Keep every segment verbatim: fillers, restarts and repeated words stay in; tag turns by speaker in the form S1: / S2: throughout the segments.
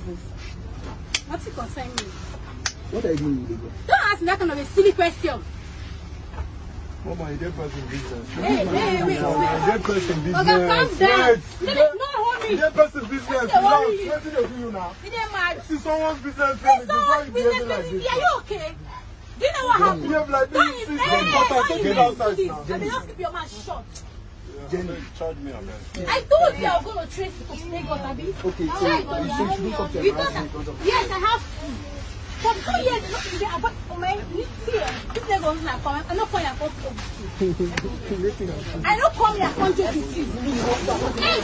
S1: business?
S2: What's it concern me?
S1: What are you doing with the girl?
S2: Don't ask me that kind of a silly question.
S3: Mama, you dead person business.
S2: Hey, hey, wait,
S3: You dead person business.
S2: Okay, calm down.
S3: Wait.
S2: Let me, no, hold me.
S3: You dead person business.
S2: Don't
S3: Now,
S2: worry.
S3: what did they do you now?
S2: You didn't mad.
S3: This is someone's business.
S2: It's
S3: Why
S2: someone's
S3: you
S2: business.
S3: behaving like
S2: Baby.
S3: this?
S2: Are you okay? Do you know what happened?
S3: Behave like
S2: That
S3: this.
S2: is
S3: This is
S2: hey,
S3: important.
S2: hey,
S3: Take
S2: hey,
S3: it outside
S2: hey,
S3: now.
S2: I mean, just keep your mouth shut.
S1: Jenny.
S3: Charge me, man.
S2: I told you I was going to trace to snake or Abi.
S1: Okay, so
S2: Check.
S1: you should, should do something
S2: Because
S1: embarrassing in front of
S2: yes, I have to. For two years, you know, today, I got oh my this year. This nigga was like, I'm not calling a phone with you. I don't come here contact with you. Hey!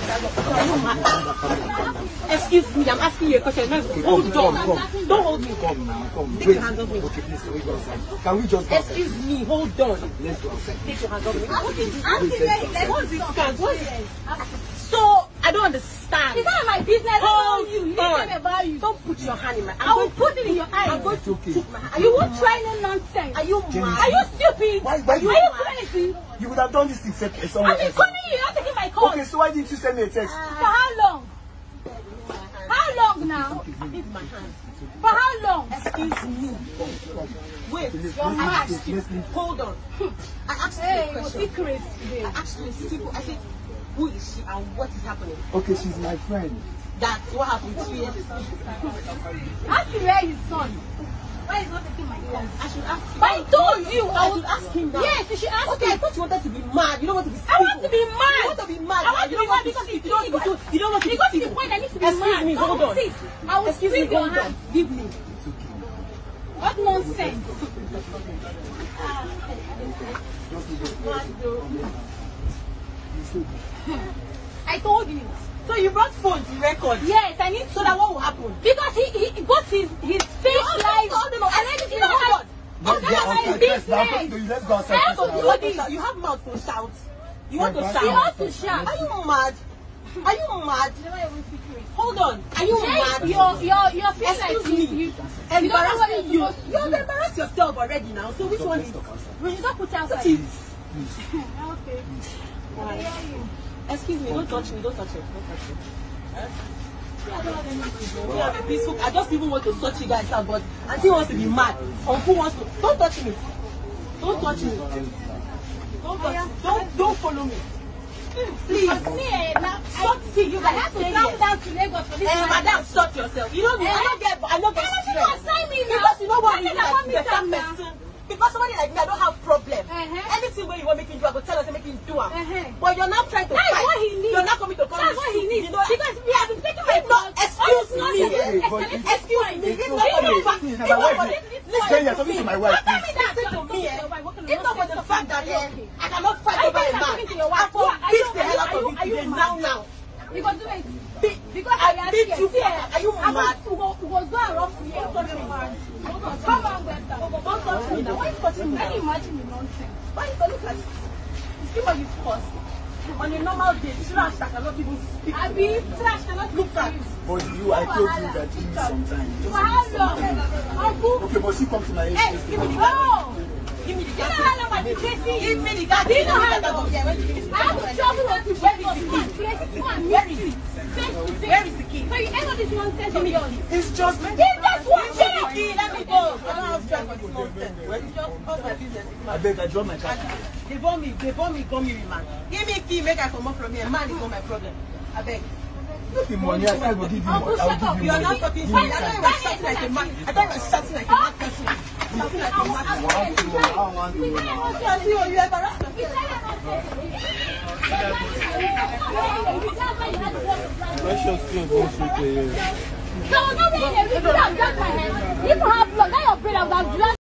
S4: Excuse me, I'm asking you a question. No, hold on. Don't hold me.
S1: Come now, come.
S4: Take
S1: Wait.
S4: your hands off me.
S1: Okay, please, can we go outside? Can we just go outside?
S4: Excuse me, hold on.
S1: Let's go outside.
S4: Take your hands off me. What is this?
S2: I'm serious. Like,
S4: What is this? Guys, what is this? So, I don't understand.
S2: It's not my business. I
S4: Hold
S2: don't know you. You
S4: on.
S2: didn't tell me about you.
S4: Don't put your hand in my. I'm
S2: I will
S4: going
S2: put it in your eye.
S4: I'm going to
S1: okay.
S4: put my hand.
S2: Are you won't try no nonsense.
S4: Are you
S1: Jenny.
S4: mad?
S2: Are you stupid?
S1: Why- why
S2: Are
S1: you-
S2: you crazy?
S1: You would have done this thing set someone
S2: I've been
S1: else.
S2: calling you. You're not taking my call.
S1: Okay, so why didn't you send me a text?
S2: For how long? How long now?
S4: Leave my hand.
S2: For how long?
S4: Excuse me. Wait,
S1: Let's-
S4: you're
S1: let's
S4: mad.
S1: leave this, let's leave.
S4: Hold on. I asked you
S2: Hey,
S4: a
S2: what's
S4: question.
S2: secret today?
S4: I asked you a simple. I said, who is she and what is happening?
S1: Okay, she's my friend.
S4: That's what happened two years.
S2: Ask him where his son. Why is not taking my call?
S4: I should ask him.
S2: But I told you.
S4: I should ask him now.
S2: Yes, you should ask
S4: Okay,
S2: him.
S4: I thought you wanted to be mad. You don't want to be
S2: I want to be
S4: You
S2: mad.
S4: want to be mad.
S2: I want to
S4: You
S2: be
S4: don't
S2: mad
S4: want to
S2: because
S4: speak.
S2: it's
S4: You don't want to
S2: because
S4: be You don't want to be
S2: because the
S4: speaking.
S2: point I need to be
S4: Excuse
S2: mad.
S4: me,
S2: Don't
S4: hold on.
S2: sit. I will
S4: Excuse me,
S2: squeeze your
S4: hold on.
S2: hand.
S4: Give me.
S2: What nonsense? I told you.
S4: So you brought phone to record.
S2: Yes, I need
S4: So that what will happen?
S2: because he he got his his face live
S4: hold on,
S2: and everything.
S4: hold on.
S2: Hold on.
S1: Let's go
S2: That's my
S1: outside first now.
S2: business.
S1: Let's go outside
S2: Help
S1: first
S2: me.
S4: You
S1: now.
S4: want to shout. You have mouth to shout. You want to
S1: Yeah,
S2: He
S4: shout.
S2: wants to shout.
S4: Are you mad? Are you mad?
S2: Never even speak to it.
S4: Hold on. Are you
S2: Jay,
S4: mad?
S2: You're you're you're feeling like
S4: Excuse
S2: you,
S4: me.
S2: you, you don't know what
S4: Embarrassing
S2: you're
S4: you.
S2: supposed to
S4: You have
S2: do.
S4: embarrassed yourself already now. So which one is?
S2: We should not put outside.
S4: What is?
S2: Okay. I hear you.
S4: Excuse me. Don't touch me. Don't touch it. Don't touch it. We have a peaceful. I just even want to sort you guys out, but Auntie wants to be mad. Uncle wants to. Don't touch me. Don't touch me. Don't touch. Don't don't follow me. Please.
S2: But me, eh, now,
S4: Shut see you
S2: I
S4: guys.
S2: have to
S4: stay
S2: travel
S4: here.
S2: down to Lagos for this.
S4: Eh,
S2: one.
S4: madam, shut yourself. You know me. I don't get. I don't get
S2: Why don't you
S4: stressed.
S2: assign me now?
S4: Because you know what?
S2: Why
S4: You
S2: did I want me
S4: like better
S2: down now?
S4: person. Because somebody like me, I don't have problem.
S2: Uh-huh.
S4: Anything where you want me to do, I go tell us to make you do it.
S2: Uh-huh.
S4: But you're not trying to
S2: That's
S4: fight.
S2: what he needs.
S4: You're not coming to come.
S2: That's what he needs.
S4: You know,
S2: Because we have been taking my
S4: It's not-
S2: call.
S4: excuse
S2: All
S4: me.
S2: this nonsense.
S1: Okay, but
S2: Escalate
S1: it's-
S2: this point.
S4: It's
S1: It's
S4: not
S1: okay.
S4: for the
S1: It's
S4: fact.
S1: okay.
S4: It's
S1: My
S4: not
S1: wife
S4: for
S1: is-
S4: the-
S1: This girl, you're talking to my wife.
S2: Don't tell me that.
S4: Listen to me, eh?
S2: It's
S4: It's not for the fact that eh, I cannot fight
S2: Are you
S4: over a
S2: guys
S4: man.
S2: talking to your
S4: I
S2: wife?
S4: will
S2: Are you-
S4: beat the
S2: are you-
S4: hell out
S2: are you-
S4: of
S2: are
S4: you
S2: you
S4: today,
S2: mad?
S4: now, now.
S2: Because do it.
S4: Be-
S2: Because
S4: I
S2: I
S4: beat
S2: asked
S4: you.
S2: here.
S4: Are you
S2: I
S4: mad?
S2: was, we was, we was going around here.
S4: Don't touch me.
S2: Come on, Webster.
S4: Don't touch me now. Why are you touching me?
S2: Can you imagine the nonsense?
S4: Why you look like you see what you caused? On a normal day, trash that cannot even speak.
S2: I be trash cannot look at you.
S1: But you, I told you that you need some time.
S2: For how long? Uncle.
S1: Okay, but she come to my age.
S2: Hey, give me the gun.
S4: Give me the
S2: You know
S4: gas.
S2: how long I've been chasing you?
S4: Give me the gas.
S2: Do you know how
S4: Give me the
S2: long?
S4: gas. Yeah, when you give me the
S2: I have to
S4: gas.
S2: travel to Lagos to go and place go and
S4: Where
S2: meet
S4: is
S2: you.
S4: it?
S2: Face to face.
S4: Where is the key?
S2: So you end up this nonsense of yours.
S1: It's just.
S2: Give that one
S4: Give
S2: check.
S4: me the key. Let me go. I don't have time for this nonsense. It's just all my business. It's my
S1: I beg, I draw my card.
S4: They born me, they born me, come here, man. Give me key, make I come up from here. Man is not my problem. I beg.
S1: Give me money. I said I will give you money.
S2: Uncle,
S1: I
S2: shut
S1: will
S2: up.
S1: give
S4: You
S1: you
S4: are not
S1: money.
S4: talking to
S1: Give
S4: me.
S1: me
S4: I thought you
S1: time.
S4: were shouting like a man. I thought you were shouting like a mad person. Shouting like a mad person.
S1: One, two, one, one, two, one.
S4: Yeah, see, you embarrassed yourself.
S3: Precious things don't suit you.
S2: So, now when you have got my head, you have blood, now your brain have got blood.